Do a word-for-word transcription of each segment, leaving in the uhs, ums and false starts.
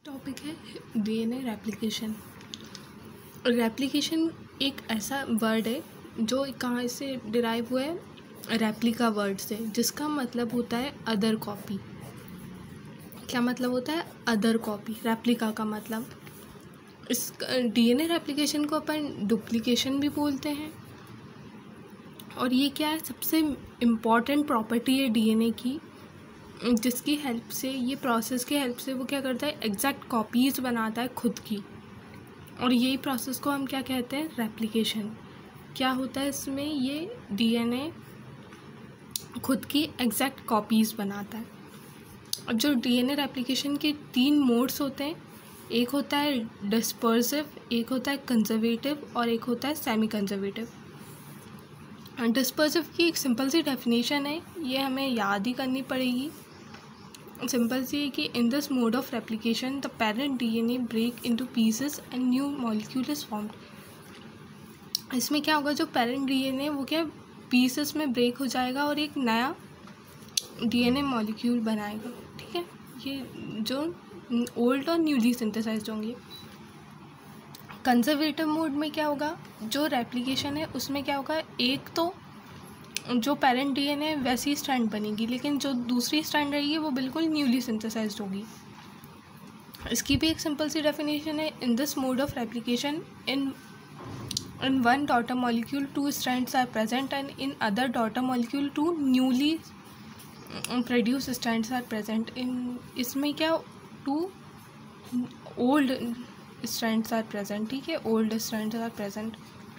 Topic है DNA replication. Replication एक ऐसा वर्ड है जो कहाँ से डिराइव हुआ है, रेप्लिका वर्ड से, जिसका मतलब होता है अदर कॉपी। क्या मतलब होता है? Other copy. रेप्लिका का मतलब, इस डीएनए रेप्लिकेशन को अपन डुप्लीकेशन भी बोलते हैं। और ये क्या है, सबसे इम्पॉर्टेंट प्रॉपर्टी है डीएनए की, जिसकी हेल्प से, ये प्रोसेस की हेल्प से वो क्या करता है, एग्जैक्ट कॉपीज़ बनाता है खुद की। और यही प्रोसेस को हम क्या कहते हैं, रेप्लिकेशन। क्या होता है इसमें, ये डीएनए खुद की एग्जैक्ट कॉपीज़ बनाता है। अब जो डीएनए रेप्लिकेशन के तीन मोड्स होते हैं, एक होता है डिस्पर्सिव, एक होता है कंजर्वेटिव और एक होता है सेमी कंजर्वेटिव। डिस्पर्सिव की एक सिंपल सी डेफिनेशन है, ये हमें याद ही करनी पड़ेगी। सिंपल सी है कि in this mode of replication the parent DNA break into pieces and new molecule is formed. इसमें क्या होगा, जो पेरेंट डीएनए वो क्या पीसेस में ब्रेक हो जाएगा और एक नया डीएनए मॉलिक्यूल बनाएगा। ठीक है, ये जो ओल्ड और न्यूली सिंथेसाइज्ड होंगे। कंजर्वेटिव मोड में क्या होगा, जो रेप्लिकेशन है उसमें क्या होगा, एक तो जो पेरेंट डीएनए वैसी स्ट्रैंड बनेगी, लेकिन जो दूसरी स्ट्रैंड रहेगी वो बिल्कुल न्यूली सिंथेसाइज्ड होगी। इसकी भी एक सिंपल सी डेफिनेशन है, in this mode of replication in in one daughter molecule two strands are present and in other daughter molecule two newly produce strands are present. In इसमें क्या, two old strands are present. ठीक है, old strands are present.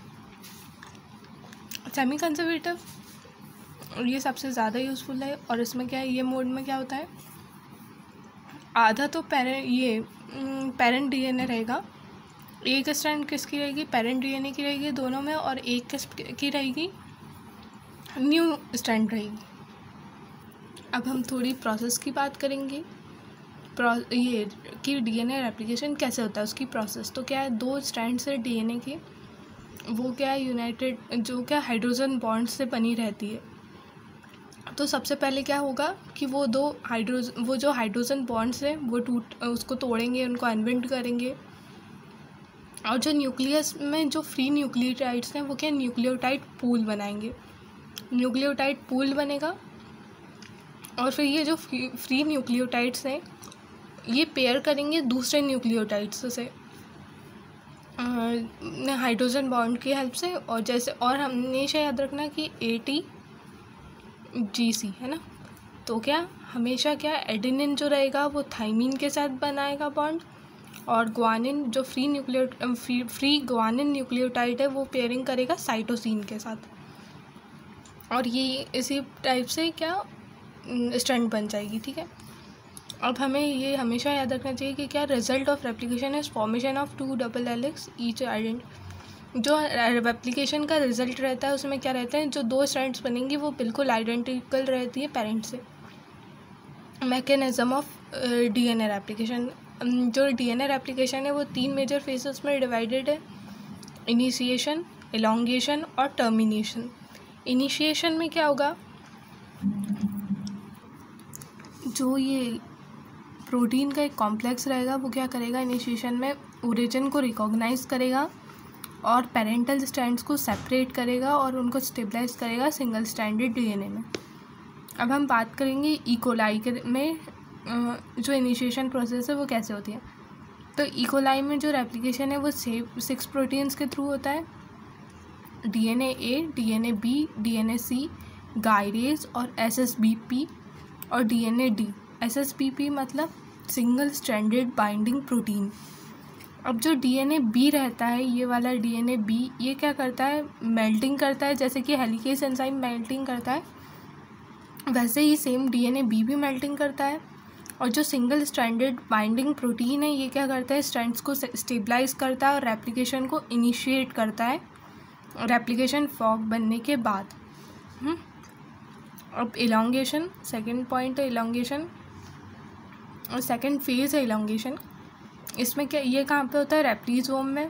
Semi conservative, ये सबसे ज़्यादा useful है। और इसमें क्या है, ये मोड में क्या होता है, आधा तो पेरेंट ये पेरेंट डीएनए रहेगा, एक स्ट्रैंड किसकी रहेगी, पेरेंट डीएनए की रहेगी दोनों में, और एक किस की रहेगी, न्यू स्ट्रैंड रहेगी। अब हम थोड़ी प्रोसेस की बात करेंगे, प्रो ये कि डीएनए रेप्लिकेशन कैसे होता है, उसकी प्रोसेस। तो क्या है, दो स्ट्रैंड्स है डीएनए के, वो क्या है यूनाइटेड, जो क्या हाइड्रोजन बॉन्ड से बनी रहती है। तो सबसे पहले क्या होगा कि वो दो हाइड्रोजन वो जो हाइड्रोजन बॉन्ड्स हैं वो टूट उसको तोड़ेंगे, उनको अनविंड करेंगे। और जो न्यूक्लियस में जो फ्री न्यूक्लियोटाइड्स हैं वो क्या न्यूक्लियोटाइड पूल बनाएंगे। न्यूक्लियोटाइड पूल बनेगा और फिर ये जो फ्री न्यूक्लियोटाइड्स हैं ये पेयर करेंगे दूसरे न्यूक्लियोटाइड्स से हाइड्रोजन बॉन्ड की हेल्प से। और जैसे और हमेशा याद रखना कि ए टी जी सी है ना, तो क्या हमेशा क्या एडेनिन जो रहेगा वो थाइमीन के साथ बनाएगा बॉन्ड, और ग्वानिन जो free nucleo free, free guanine nucleotide है वो पेयरिंग करेगा साइटोसिन के साथ। और ये इसी टाइप से क्या स्ट्रैंड बन जाएगी। ठीक है, अब हमें ये हमेशा याद रखना चाहिए कि क्या result of replication is formation of two double helix each identical. जो रेप्लिकेशन का रिजल्ट रहता है उसमें क्या रहता है, जो दो स्ट्रैंड्स बनेंगी वो बिल्कुल आइडेंटिकल रहती है पेरेंट से। मैकेनिज्म ऑफ डीएनए रेप्लिकेशन, जो डीएनए रेप्लिकेशन है वो तीन मेजर फेजेस में डिवाइडेड है, इनिशिएशन, एलोंगेशन और टर्मिनेशन। इनिशिएशन में क्या होगा, जो ये प्रोटीन का एक कॉम्प्लेक्स रहेगा वो क्या करेगा, इनिशिएशन में ओरिजिन को रिकॉग्नाइज करेगा और पेरेंटल स्ट्रैंड्स को सेपरेट करेगा और उनको स्टेबलाइज करेगा सिंगल स्ट्रैंडेड डीएनए में। अब हम बात करेंगे इकोलाई में जो इनिशिएशन प्रोसेस है वो कैसे होती है। तो इकोलाई में जो रेप्लिकेशन है वो सिक्स प्रोटीन्स के थ्रू होता है, DNA A, DNA B, DNA C, gyrase और एसएसबीपी और डीएनए डी। एसएसबीपी मतलब सिंगल स्ट्रैंडेड बाइंडिंग प्रोटीन। अब जो डीएनए बी रहता है, ये वाला डीएनए बी, ये क्या करता है, मेल्टिंग करता है, जैसे कि हेलिकेज एंजाइम मेल्टिंग करता है वैसे ही सेम डीएनए बी भी मेल्टिंग करता है। और जो सिंगल स्ट्रैंडेड बाइंडिंग प्रोटीन है ये क्या करता है, स्ट्रैंड्स को स्टेबलाइज करता है और रेप्लिकेशन को इनिशिएट करता है रेप्लिकेशन फॉर्क बनने के बाद। हुँ? अब इलोंगेशन, सेकेंड पॉइंट है इलोंगेशन, और सेकेंड फेज है इलोंगेशन। इसमें क्या, ये कहाँ पे होता है, रेप्लिजोम में,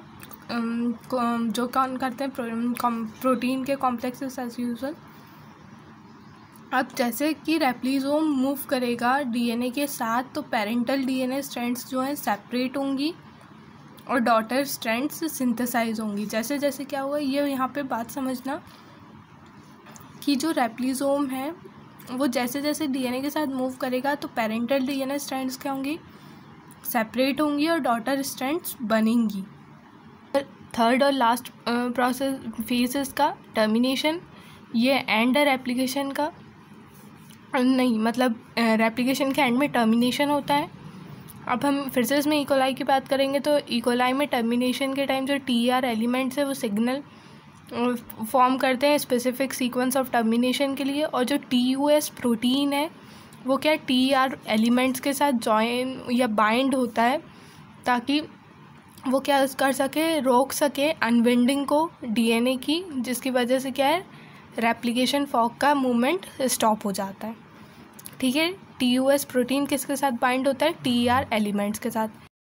जो कौन करते हैं प्रो, प्रोटीन के कॉम्प्लेक्सेस एज यूजुअल। अब जैसे कि रेप्लिसोम मूव करेगा डीएनए के साथ, तो पेरेंटल डीएनए स्ट्रैंड्स जो हैं सेपरेट होंगी और डॉटर स्ट्रैंड्स सिंथेसाइज होंगी। जैसे जैसे क्या हुआ, ये यहाँ पे बात समझना कि जो रेप्लिसोम है वो जैसे जैसे डीएनए के साथ मूव करेगा तो पेरेंटल डीएनए स्ट्रैंड्स क्या होंगी, सेपरेट होंगी और डॉटर स्ट्रैंड्स बनेंगी। थर्ड और लास्ट प्रोसेस फेज इसका टर्मिनेशन, ये एंड रेप्लिकेशन का नहीं, मतलब रेप्लिकेशन के एंड में टर्मिनेशन होता है। अब हम फिर से इसमें इकोलाई की बात करेंगे, तो इकोलाई में टर्मिनेशन के टाइम जो टी आर एलिमेंट्स है वो सिग्नल फॉर्म करते हैं स्पेसिफिक सीक्वेंस ऑफ टर्मिनेशन के लिए, और जो टी यू एस प्रोटीन है वो क्या टी आर एलिमेंट्स के साथ जॉइन या बाइंड होता है ताकि वो क्या कर सके, रोक सके अनविंडिंग को डीएनए की, जिसकी वजह से क्या है रेप्लिकेशन फॉर्क का मूवमेंट स्टॉप हो जाता है। ठीक है, टी यू एस प्रोटीन किसके साथ बाइंड होता है, टी आर एलिमेंट्स के साथ।